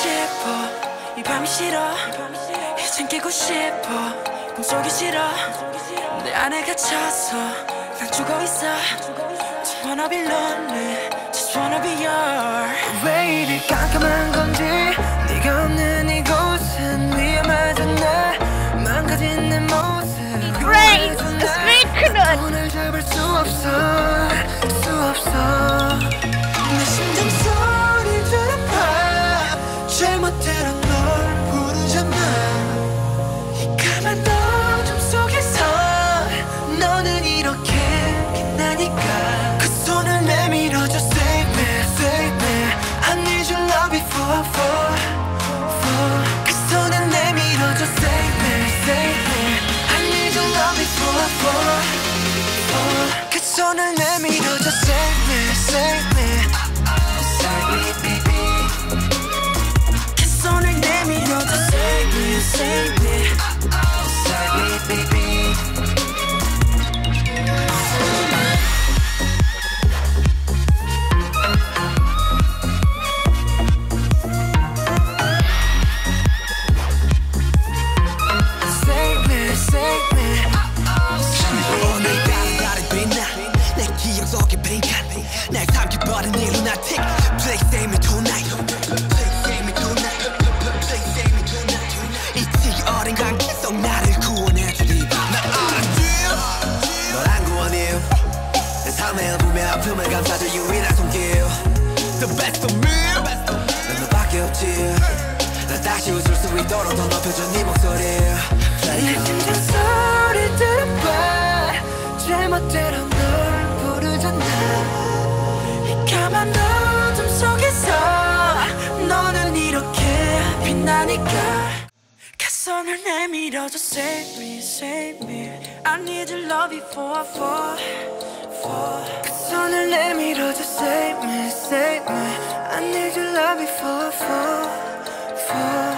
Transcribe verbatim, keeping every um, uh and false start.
싶어 이 밤이 싫어 이젠 깨고 싶어 꿈속이 싫어 내 안에 갇혀서 난 죽어있어 Just wanna be lonely Just wanna be yours 왜 이리 깜깜한 건지 네가 없는 이곳은 위험하잖아 망가진 내 모습 Great! Snake! 오늘 잡을 수 없어 수 없어 내 심장 소리 들어봐 잘못대로 널 부르잖아 이 까만 어둠 속에서 너는 이렇게 빛나니까 그 손을 내밀어줘 Save me, save me I need your love before, for, for 그 손을 내밀어줘 Save me, save me I need your love before, for, for 그 손을 내밀어줘 Save me, save me Save me, baby 그 손을 내밀어줘 Save me, save me Save me, baby 날 삼켜버린 이 lunatic Please save me tonight Please save me tonight Please save me tonight 이 어린 관계 속 나를 구원해주리 나 알았지 널 안 구원해 내 삶의 일부의 아픔을 감싸줄 유일한 손길 The best of me 난 너밖에 없지 나 다시 웃을 수 있도록 더 높여줘 네 목소리 내 심장 소리 들어봐 잘못대로 널 부르잖아 까만 어둠 속에서 너는 이렇게 빛나니까 그 손을 내밀어줘 Save me, save me I need your love before, for, for 그 손을 내밀어줘 Save me, save me I need your love before, for, for